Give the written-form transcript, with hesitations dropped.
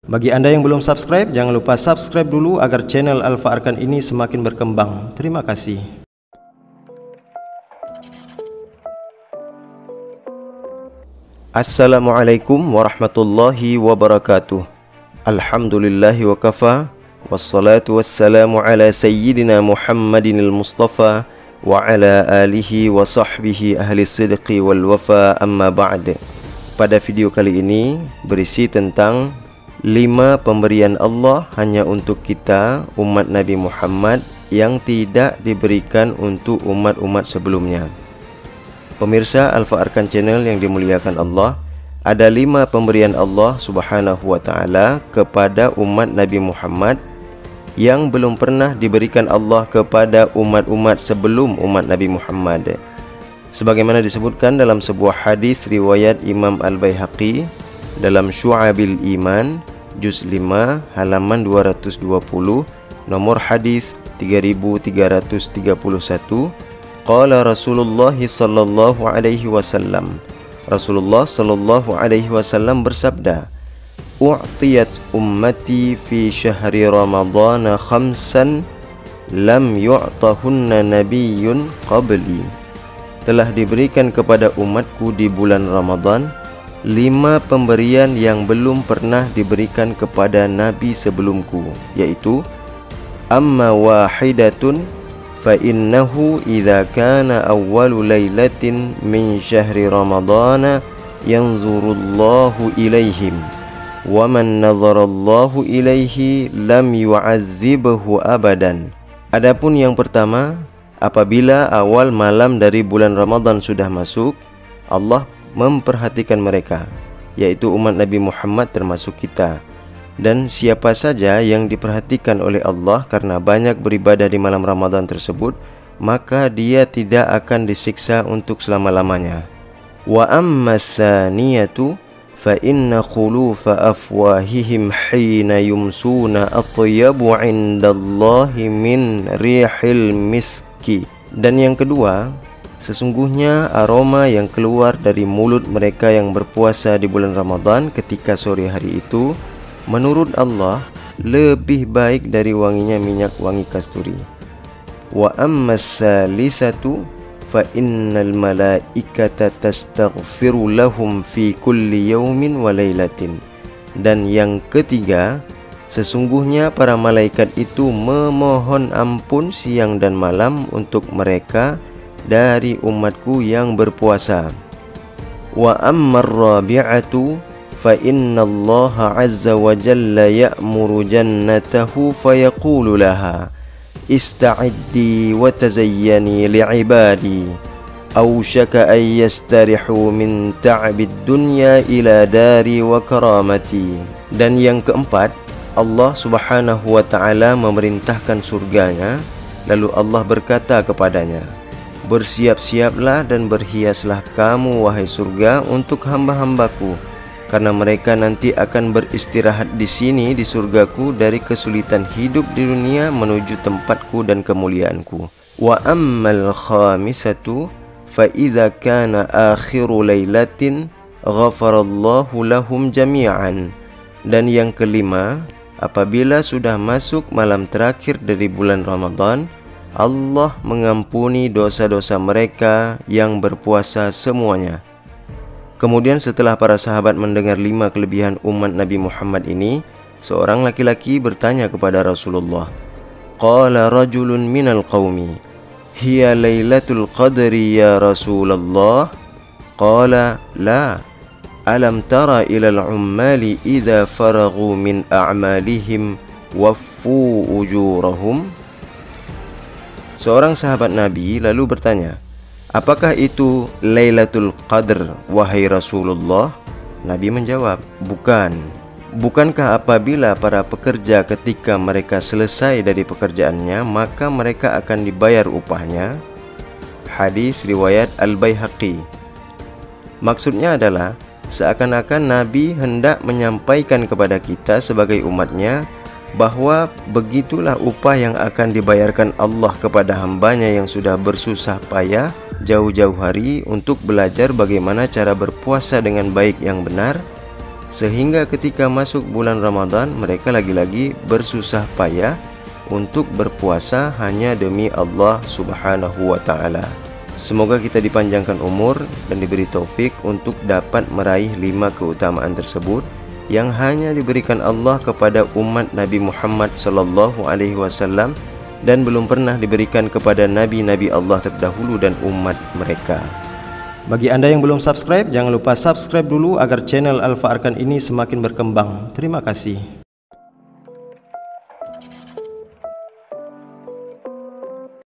Bagi Anda yang belum subscribe, jangan lupa subscribe dulu agar channel Alfa Arkan ini semakin berkembang. Terima kasih. Assalamualaikum warahmatullahi wabarakatuh. Alhamdulillahi wa kafa, wassalatu wassalamu ala sayyidina Muhammadinil Mustafa wa ala alihi wa sahbihi ahli sidqi wal wafa, amma ba'd. Pada video kali ini berisi tentang 5 pemberian Allah hanya untuk kita umat Nabi Muhammad yang tidak diberikan untuk umat-umat sebelumnya. Pemirsa Alfa Arkan Channel yang dimuliakan Allah, ada 5 pemberian Allah Subhanahu wa ta'ala kepada umat Nabi Muhammad yang belum pernah diberikan Allah kepada umat-umat sebelum umat Nabi Muhammad. Sebagaimana disebutkan dalam sebuah hadis riwayat Imam Al-Baihaqi dalam Syu'abil Iman Juz 5 halaman 220, nomor hadis 3331. Qala Rasulullah sallallahu alaihi wasallam, Rasulullah sallallahu alaihi wasallam bersabda, "U'tiyat ummati fi syahri Ramadhan khamsan lam yu'tahunna nabiyyun qabli." Telah diberikan kepada umatku di bulan Ramadan 5 pemberian yang belum pernah diberikan kepada nabi sebelumku, yaitu amma wahidatun fa innahu idza kana awwalu lailatin min syahri ramadhana yanzurullahu ilaihim wa man nazarallahu ilaihi lam yu'adzibhu abadan. Adapun yang pertama, apabila awal malam dari bulan Ramadan sudah masuk, Allah memperhatikan mereka, yaitu umat Nabi Muhammad termasuk kita. Dan siapa saja yang diperhatikan oleh Allah karena banyak beribadah di malam Ramadan tersebut, maka dia tidak akan disiksa untuk selama-lamanya. Wa amma saniyatu fa inna khulufa afwahihim hina yumsuna atyabu indallahi min rihil miski. Dan yang kedua, sesungguhnya aroma yang keluar dari mulut mereka yang berpuasa di bulan Ramadan ketika sore hari itu menurut Allah lebih baik dari wanginya minyak wangi kasturi. Wa amma salisatu fa innal malaikata tastaghfiru lahum fi kulli yawmin wa lailatin. Dan yang ketiga, sesungguhnya para malaikat itu memohon ampun siang dan malam untuk mereka dari umatku yang berpuasa. Wa ammar rabi'atu fa innallaha azza wa jalla ya'muru jannatahu fayaqulu laha ista'iddi wa tazayyani li'ibadi awshaka an yastarihu min ta'bid dunya ila dari wa karamati. Dan yang keempat, Allah Subhanahu wa ta'ala memerintahkan surganya, lalu Allah berkata kepadanya, "Bersiap-siaplah dan berhiaslah kamu wahai surga untuk hamba-hambaku, karena mereka nanti akan beristirahat di sini di surgaku dari kesulitan hidup di dunia menuju tempatku dan kemuliaanku." Wa ammal khamisatu fa idza kana akhiru lailatin ghafarallahu lahum jami'an. Dan yang kelima, apabila sudah masuk malam terakhir dari bulan Ramadan, Allah mengampuni dosa-dosa mereka yang berpuasa semuanya. Kemudian setelah para sahabat mendengar 5 kelebihan umat Nabi Muhammad ini, seorang laki-laki bertanya kepada Rasulullah. Qala rajulun minal qaumi, hiya lailatul qadri ya Rasulullah? Qala la, alam tara ilal ummali idza faraghu min a'malihim waffu ujurahum? Seorang sahabat Nabi lalu bertanya, "Apakah itu Lailatul Qadr, wahai Rasulullah?" Nabi menjawab, "Bukan. Bukankah apabila para pekerja ketika mereka selesai dari pekerjaannya, maka mereka akan dibayar upahnya?" Hadis riwayat Al-Baihaqi. Maksudnya adalah seakan-akan Nabi hendak menyampaikan kepada kita sebagai umatnya bahwa begitulah upah yang akan dibayarkan Allah kepada hambanya yang sudah bersusah payah jauh-jauh hari untuk belajar bagaimana cara berpuasa dengan baik yang benar, sehingga ketika masuk bulan Ramadan mereka lagi-lagi bersusah payah untuk berpuasa hanya demi Allah Subhanahu wa Ta'ala. Semoga kita dipanjangkan umur dan diberi taufik untuk dapat meraih 5 keutamaan tersebut yang hanya diberikan Allah kepada umat Nabi Muhammad sallallahu alaihi wasallam dan belum pernah diberikan kepada nabi-nabi Allah terdahulu dan umat mereka. Bagi Anda yang belum subscribe, jangan lupa subscribe dulu agar channel Alfa Arkan ini semakin berkembang. Terima kasih.